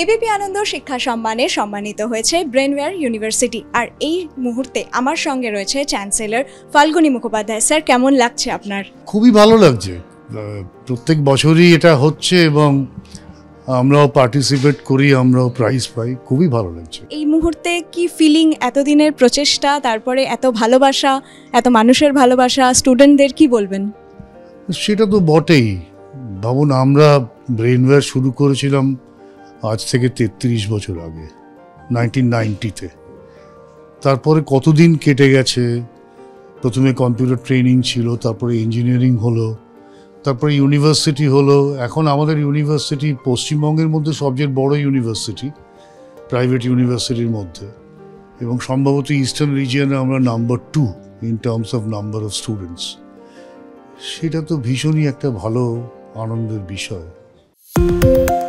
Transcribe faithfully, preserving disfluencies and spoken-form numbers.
ABP আনন্দ শিক্ষা সম্মানে সম্মানিত হয়েছে ব্রেনওয়্যার ইউনিভার্সিটি। আর এই মুহূর্তে আমার সঙ্গে রয়েছে চ্যান্সেলর ফাল্গুনী মুখোপাধ্যায়। স্যার, কেমন লাগছে আপনার? খুবই ভালো লাগছে। প্রত্যেক বছরই এটা হচ্ছে এবং আমরাও পার্টিসিপেট করি, আমরাও প্রাইজ পাই। খুবই ভালো লাগছে। এই মুহূর্তে কি ফিলিং, এতদিনের প্রচেষ্টা, তারপরে এত ভালোবাসা, এত মানুষের ভালোবাসা, স্টুডেন্টদের কি বলবেন? সেটা তো বটেই। ভাবুন, আমরা ব্রেনওয়্যার শুরু করেছিলাম আজ থেকে তেত্রিশ বছর আগে, নাইনটিন নাইনটিতে। তারপরে কতদিন কেটে গেছে। প্রথমে কম্পিউটার ট্রেনিং ছিল, তারপরে ইঞ্জিনিয়ারিং হলো, তারপরে ইউনিভার্সিটি হলো। এখন আমাদের ইউনিভার্সিটি পশ্চিমবঙ্গের মধ্যে সবচেয়ে বড় ইউনিভার্সিটি, প্রাইভেট ইউনিভার্সিটির মধ্যে, এবং সম্ভবত ইস্টার্ন রিজিয়নে আমরা number two in terms of number of students. সেটা তো ভীষণই একটা ভালো আনন্দের বিষয়।